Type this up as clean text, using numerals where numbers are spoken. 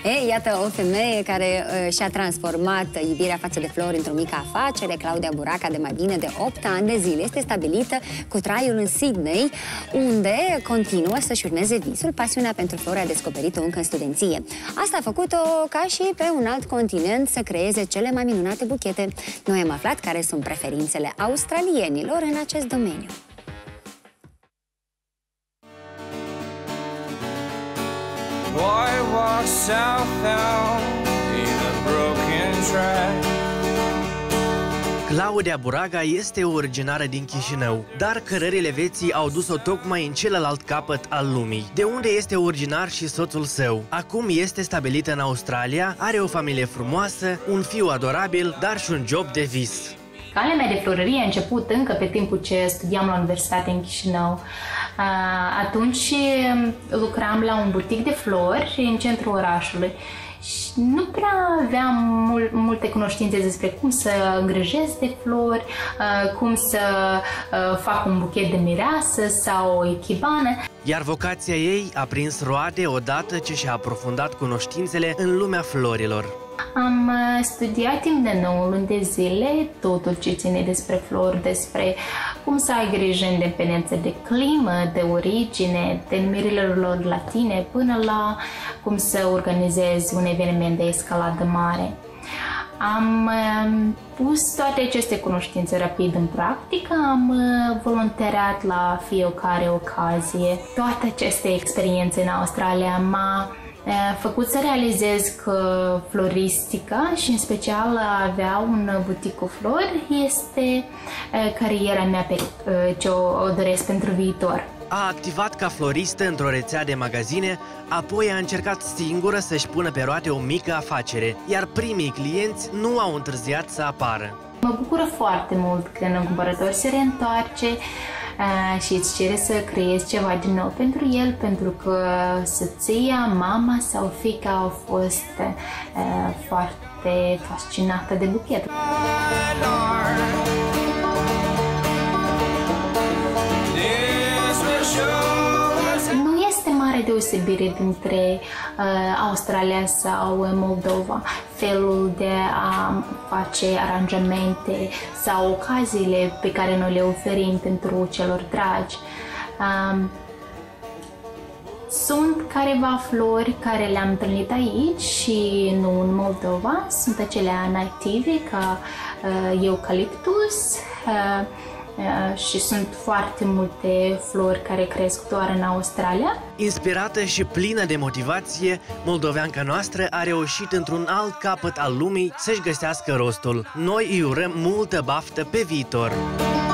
Iată o femeie care și-a transformat iubirea față de flori într-o mică afacere. Claudia Buraca, de mai bine de 8 ani de zile, este stabilită cu traiul în Sydney, unde continuă să-și urmeze visul. Pasiunea pentru flori a descoperit-o încă în studenție. Asta a făcut-o ca și pe un alt continent să creeze cele mai minunate buchete. Noi am aflat care sunt preferințele australienilor în acest domeniu. Boy walks southbound in a broken track. Claudia Buraca este originară din Chișinău, dar cărările vieții au dus-o tocmai în celălalt capăt al lumii, de unde este originar și soțul său. Acum este stabilită în Australia, are o familie frumoasă, un fiu adorabil, dar și un job de vis. Calea mea de florărie a început încă pe timpul ce studiam la universitate în Chișinău. Atunci lucram la un butic de flori în centrul orașului și nu prea aveam multe cunoștințe despre cum să îngrijesc de flori, cum să fac un buchet de mireasă sau o echibană. Iar vocația ei a prins roade odată ce și-a aprofundat cunoștințele în lumea florilor. Am studiat timp de 9 luni de zile totul ce ține despre flori, despre cum să ai grijă în dependență de climă, de origine, denumirile lor latine, până la cum să organizezi un eveniment de escaladă mare. Am pus toate aceste cunoștințe rapid în practică, am voluntariat la fiecare ocazie. Toate aceste experiențe în Australia m-a făcut să realizez că floristica și în special a avea un butic cu flori este cariera mea pe ce o doresc pentru viitor. A activat ca floristă într-o rețea de magazine, apoi a încercat singură să-și pună pe roate o mică afacere, iar primii clienți nu au întârziat să apară. Mă bucură foarte mult când un cumpărător se reîntoarce și îți cere să creezi ceva din nou pentru el, pentru că soția, mama sau fiica au fost foarte fascinată de buchet. Nu este mare deosebire dintre Australia sau Moldova. Felul de a face aranjamente sau ocaziile pe care noi le oferim pentru celor dragi. Sunt careva flori care le-am întâlnit aici și nu în Moldova. Sunt acelea native ca eucaliptus și sunt foarte multe flori care cresc doar în Australia. Inspirată și plină de motivație, moldoveanca noastră a reușit într-un alt capăt al lumii să-și găsească rostul. Noi îi urăm multă baftă pe viitor!